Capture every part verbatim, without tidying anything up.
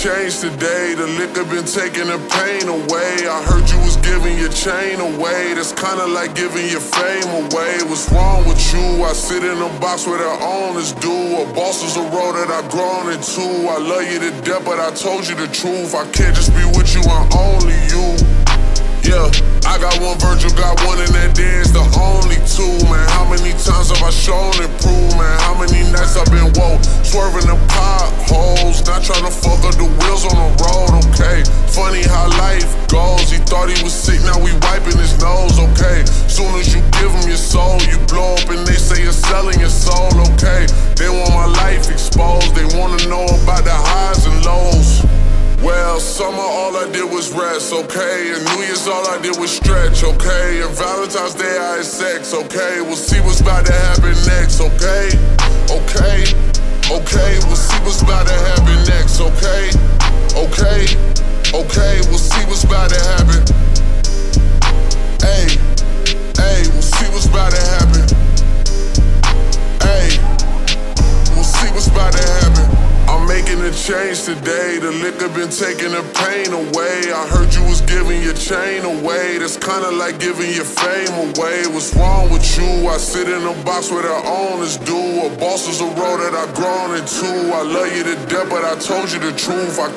change today. The liquor been taking the pain away. I heard you was giving your chain away. That's kinda like giving your fame away. What's wrong with you? I sit in a box where the owners do. A boss is a role that I've grown into. I love you to death, but I told you the truth. I can't just be with you, I'm only you. Yeah, I got one Virgil, got one, and that there's the only two, man. How many times have I shown and proved, man? How many nights I've been woke, swerving the potholes, not trying to fuck up the wheels on the road, okay? Funny how life goes, he thought he was sick, now we wiping his nose, okay? Soon as you give him your soul, you blow up and they say you're selling your soul, okay? They want my life exposed, they wanna know about the highs and lows. Well, summer all I did was rest, okay? And New Year's all I did was stretch, okay? And Valentine's Day I had sex, okay? We'll see what's about to happen next, okay? Okay, okay, we'll see what's about to happen next, okay? Okay, okay, we'll see what's about to happen. Hey, hey, we'll see what's about to happen. Hey, we'll see what's about to happen. I'm making a change today. The liquor been taking the pain away. I heard you was giving your chain away. That's kinda like giving your fame away. What's wrong with you? I sit in a box where the owners do. A boss is a role that I've grown into. I love you to death, but I told you the truth. I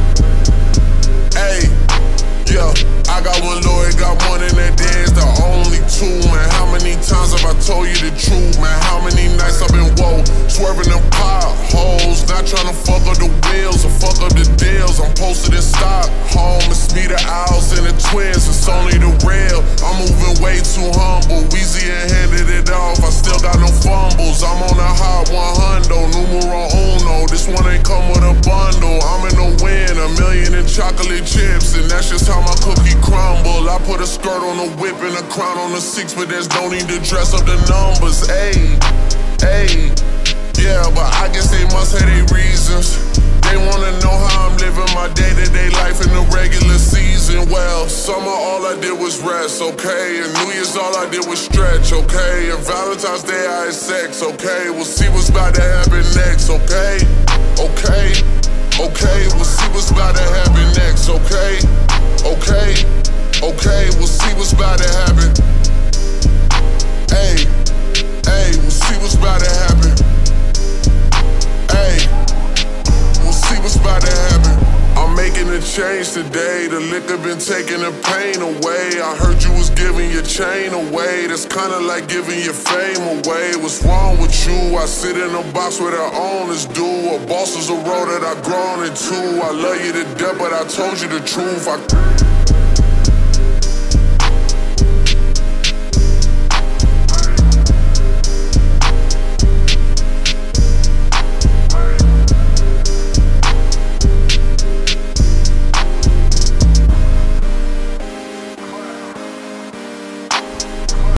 Hey, yeah, I got one lawyer, got one, and that there's the only two, man. How many times have I told you the truth, man? How many nights I've been woke, swerving them potholes, not trying to fuck up the wheels or fuck up the deals. I'm posted in Stockholm, it's me, the owls, and the twins, it's only the real. I'm moving way too humble, Weezy and handed it off, I still got no fumbles. I'm on a hot one hundred, numero uno, this one ain't come with a bundle. I'm in the win, a million in chocolate chips, and that's just how my cookie crumble. I put a skirt on a whip and a crown on a six, but there's no need to dress up the numbers. Ayy, ayy, yeah, but I guess they must have their reasons. They wanna know how I'm living my day-to-day life in the regular season. Well, summer all I did was rest, okay? And New Year's all I did was stretch, okay? And Valentine's Day I had sex, okay? We'll see what's about to happen next, okay? Okay, okay, we'll see what's about to happen next, okay? Okay, okay, we'll see what's about to happen. Hey, hey, we'll see what's about to happen. Hey, we'll see what's about to happen. I'm making a change today. The liquor been taking the pain away. I heard you was giving your chain away. That's kinda like giving your fame away. What's wrong with you? I sit in a box where the owners do. A boss is a role that I've grown into. I love you to death, but I told you the truth. I